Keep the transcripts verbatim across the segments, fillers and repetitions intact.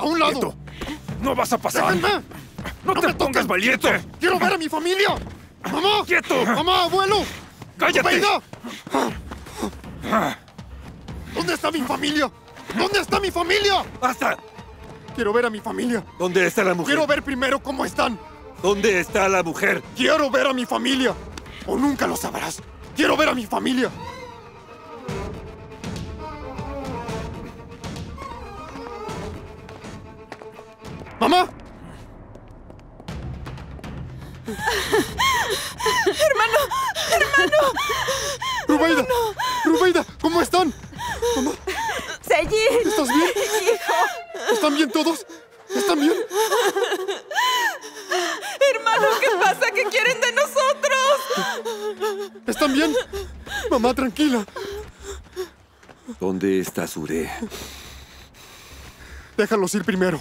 ¡A un lado! ¡Quieto! ¡No vas a pasar! ¡Déjenme! ¡No, ¡No te me pongas toquen! valiente! ¡Quieto! ¡Quiero ver a mi familia! ¡Mamá! ¡Quieto! ¡Mamá, abuelo! ¡Cállate! ¡Venga! ¿Dónde está mi familia? ¿Dónde está mi familia? ¡Basta! Quiero ver a mi familia. ¿Dónde está la mujer? Quiero ver primero cómo están. ¿Dónde está la mujer? Quiero ver a mi familia. O nunca lo sabrás. Quiero ver a mi familia. ¡Mamá! ¡Hermano! ¡Hermano! ¡Rubeida! ¡Rubeida! ¿Cómo están? Mamá, ¡Seiji! ¿estás bien? ¡Hijo! ¿Están bien todos? ¿Están bien? ¡Hermano! ¿Qué pasa? ¿Qué quieren de nosotros? ¿Están bien? Mamá, tranquila. ¿Dónde está Sure? Déjalos ir primero.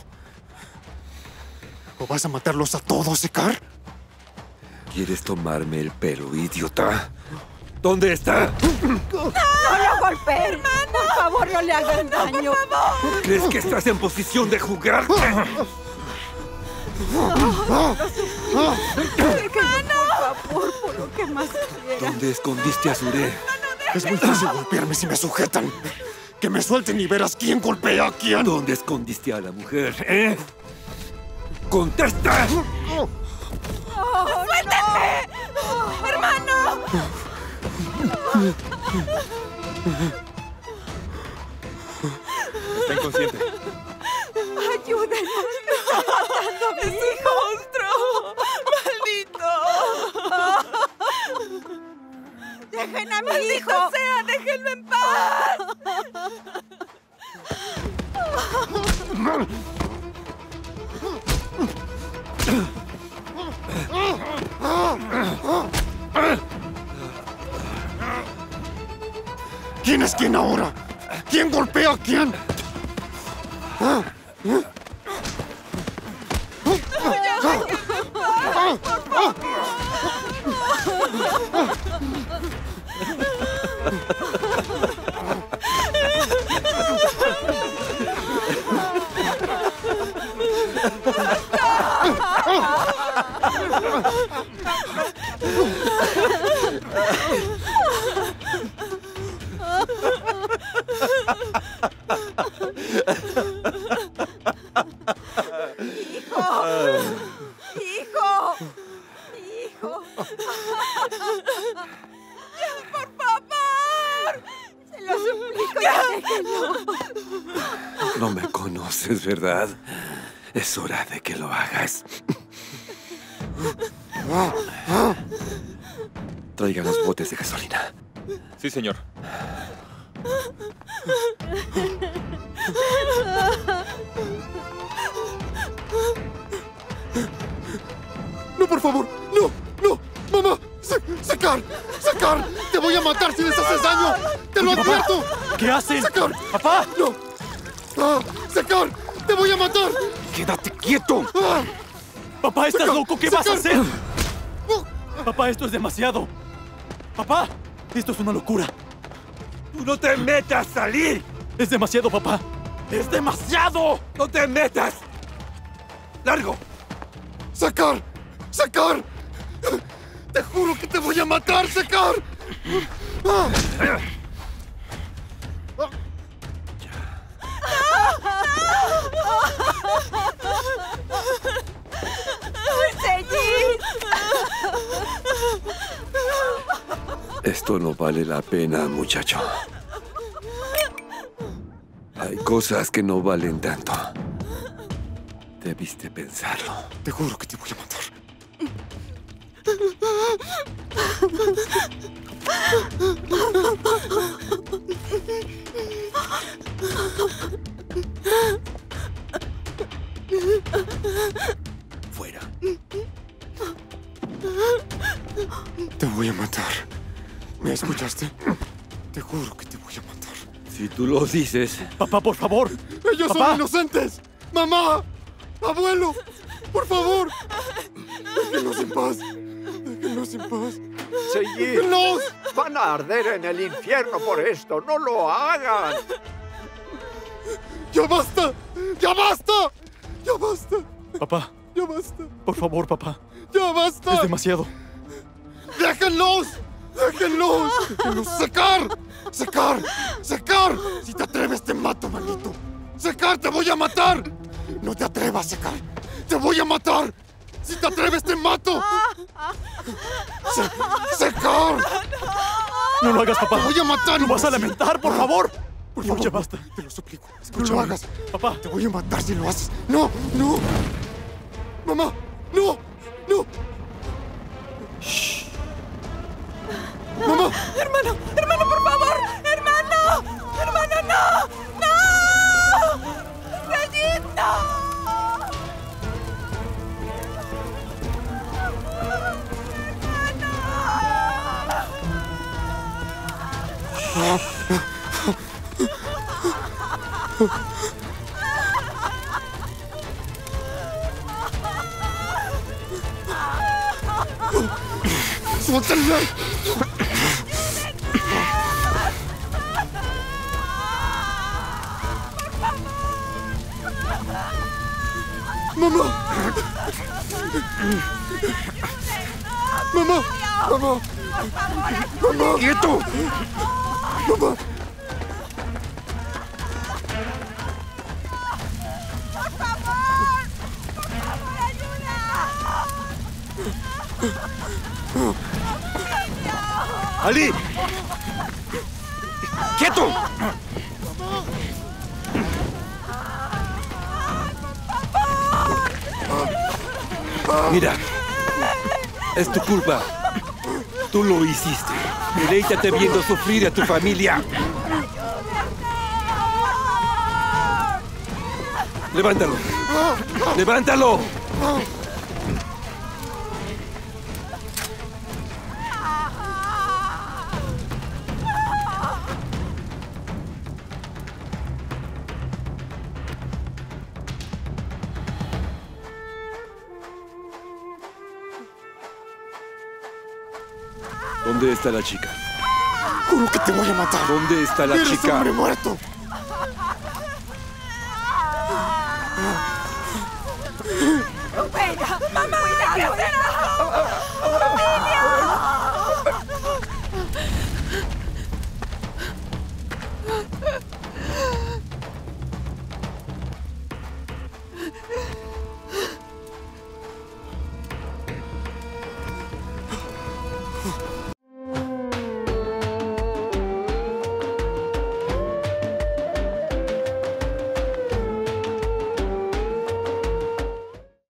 ¿O vas a matarlos a todos, Sekar? ¿Quieres tomarme el pelo, idiota? ¿Dónde está? ¡No lo golpee! ¡Hermano! Por favor, no le hagan daño. ¡Por favor! ¿Crees que estás en posición de jugar? ¡Hermano! Por favor, por lo que más quiera. ¿Dónde escondiste a Sure? Es muy fácil golpearme si me sujetan. Que me suelten y verás quién golpea a quién. ¿Dónde escondiste a la mujer, eh? ¡Contesta! ¡Oh, ¡suéltenme! No! ¡Hermano! Está inconsciente. ¡Ayúdenos! ¡Me está matando a mi hijo! ¡Monstruo! ¡Maldito! ¡Dejen a mi hijo! ¡Maldito sea! ¡Déjenlo en paz! ¿Quién es quién ahora? ¿Quién golpea a quién? ¡Hijo! ¡Hijo! ¡Ya, por favor! ¡Se lo suplico, ya déjenlo! No me conoces, ¿verdad? Es hora de que lo hagas. Traigan los botes de gasolina. Sí, señor. ¡No, por favor! ¡No! ¡No! ¡Mamá! Se- ¡Sekar! ¡Sekar! ¡Te voy a matar si les haces daño! ¡Te lo Oye, papá, advierto! ¿qué hacen? ¡Sekar! ¡Papá! ¡No! ¡Ah! ¡Sekar! ¡Te voy a matar! ¡Quédate quieto! ¡Ah! ¡Papá, estás Sekar, loco! ¿Qué vas a Sekar. hacer? Papá, esto es demasiado. Papá, esto es una locura. ¡Tú no te metas, salí! Es demasiado, papá. ¡Es demasiado! ¡No te metas! ¡Largo! ¡Sekar! ¡Sekar! ¡Te juro que te voy a matar, Sekar! ¡Ah! Esto no vale la pena, muchacho. Hay cosas que no valen tanto. Debiste pensarlo. Te juro que te voy a matar. Fuera. Te voy a matar. ¿Me escuchaste? Te juro que te voy a matar. Si tú lo dices... Papá, por favor. ¡Ellos Papá. son inocentes! ¡Mamá! ¡Abuelo! ¡Por favor! ¡Déjenlos en paz! ¡Déjenlos en paz! Seiji, ¡Déjenlos! van a arder en el infierno por esto. ¡No lo hagan! Yo ¡Ya basta! ¡Ya basta! ¡Ya basta! Papá, ¡Ya basta! por favor, papá. ¡Ya basta! Es demasiado. ¡Déjenlos! ¡Déjenlos! ¡Déjenlos secar! ¡Secar! ¡Secar! Si te atreves, te mato, maldito. ¡Secar, te voy a matar! No te atrevas, Secar. ¡Te voy a matar! ¡Si te atreves, te mato! Se ¡Secar! No lo hagas, papá. ¡Te voy a matar! ¡Lo vas a lamentar, por favor! Por favor, ya favor, basta. Te lo suplico. No No lo lo hagas. hagas. Papá. Te voy a matar si lo haces. ¡No! ¡No! ¡Mamá! ¡No! ¡No! ¡Shh! ¡Mamá! Hermano, hermano, por favor. Hermano. Hermano, no. No. Regis, no. ¡Suéltenme! ¡Mamá! ¡Mamá! ¡Mamá! ¡Mamá! ¡Quieto! ¡Mamá! ¡Ali! ¡Quieto! Mira, es tu culpa. Tú lo hiciste. Deleítate viendo sufrir a tu familia. ¡Levántalo! ¡Levántalo! ¿Dónde está la chica? Juro que te voy a matar. ¿Dónde está la Eres chica? hombre muerto. Venga, mamá, ¿qué hacemos?